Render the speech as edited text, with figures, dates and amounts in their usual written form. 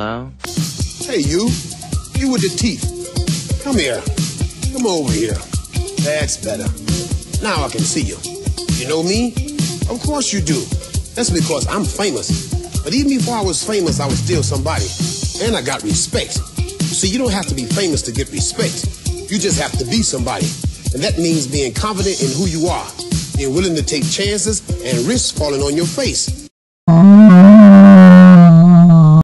Hello? Hey, you with the teeth. Come here. Come over here. That's better. Now I can see you. You know me? Of course you do. That's because I'm famous. But even before I was famous, I was still somebody. And I got respect. See, you don't have to be famous to get respect. You just have to be somebody. And that means being confident in who you are. Being willing to take chances and risks falling on your face.